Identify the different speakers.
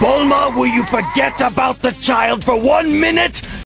Speaker 1: Bulma, will you forget about the child for 1 minute?